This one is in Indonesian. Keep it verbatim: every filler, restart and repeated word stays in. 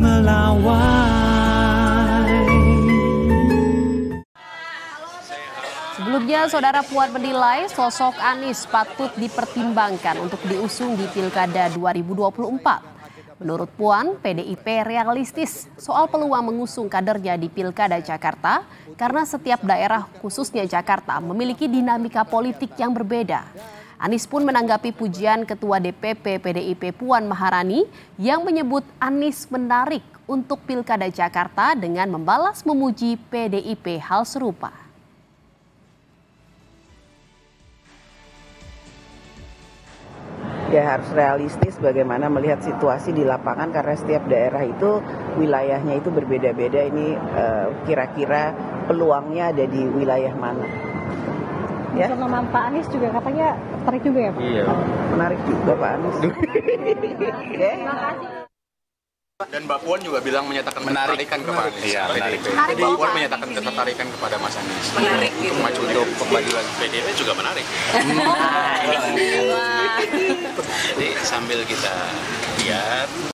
melawai. Sebelumnya, Saudara Puan menilai sosok Anies patut dipertimbangkan untuk diusung di Pilkada dua ribu dua puluh empat. Menurut Puan, P D I P realistis soal peluang mengusung kadernya di Pilkada Jakarta karena setiap daerah, khususnya Jakarta, memiliki dinamika politik yang berbeda. Anies pun menanggapi pujian Ketua D P P P D I P Puan Maharani yang menyebut Anies menarik untuk Pilkada Jakarta dengan membalas memuji P D I P hal serupa. Ya harus realistis bagaimana melihat situasi di lapangan karena setiap daerah itu wilayahnya itu berbeda-beda. Ini uh, kira-kira peluangnya ada di wilayah mana? Ya. Nama Pak Anies juga katanya tertarik juga ya Pak? Iya. Menarik juga Pak Anies. Okay. Terima kasih. Dan Mbak Puan juga bilang menyatakan ketertarikan kepada Anies. Iya, menarik. Menarik. Mbak Puan menyatakan ketertarikan kepada Mas Anies. Menarik gitu. Maju untuk kemajuan P D I P juga menarik. Jadi sambil kita lihat